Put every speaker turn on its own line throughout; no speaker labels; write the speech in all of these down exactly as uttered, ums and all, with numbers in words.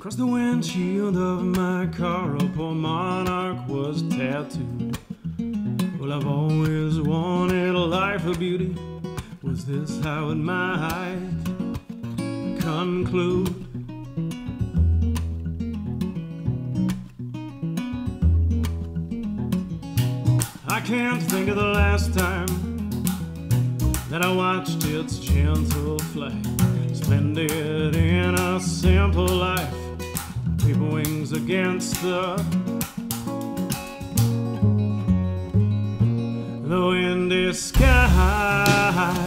Across the windshield of my car, a poor monarch was tattooed. Well, I've always wanted a life of beauty. Was this how it might conclude? I can't think of the last time that I watched its gentle flight, splendid in a simple life, paper wings against the the windy skies.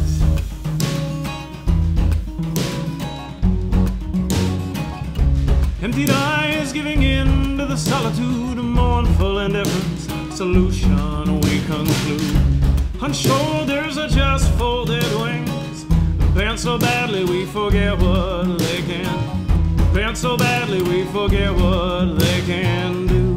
Emptied eyes giving in to the solitude, a mournful indifference, solution we conclude. On shoulders are just folded wings, bent so badly we forget what they can. Bent so badly we forget what they can do.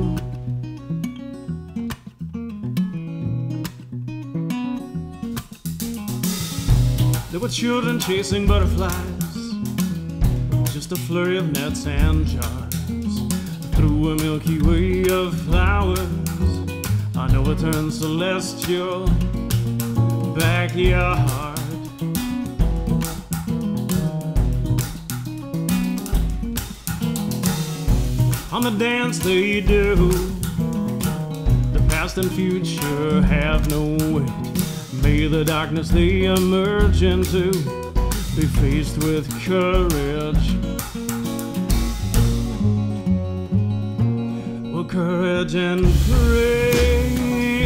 There were children chasing butterflies, just a flurry of nets and jars, through a Milky Way of flowers. I know it turns celestial backyard. On the dance they do, the past and future have no weight. May the darkness they emerge into be faced with courage. Well, courage and praise.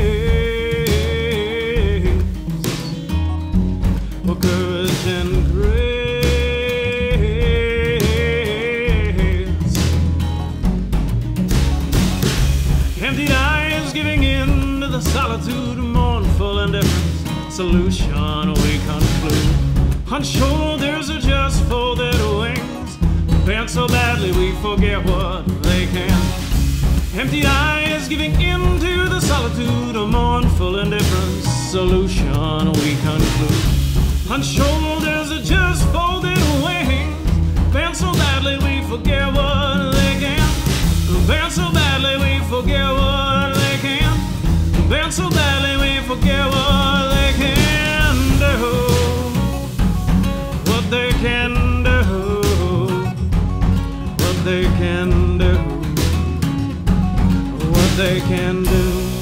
Well, courage and grace. Emptied eyes giving in to the solitude, mournful indifference, solution we conclude. On shoulders are just folded wings, bent so badly we forget what they can. Emptied eyes giving in to the solitude, a mournful indifference, solution we conclude. On shoulders are just folded wings, bent so badly we forget what they can. Bent so badly we forget what they can. Bent so badly we forget what they can do. What they can do. What they can do. What they can do.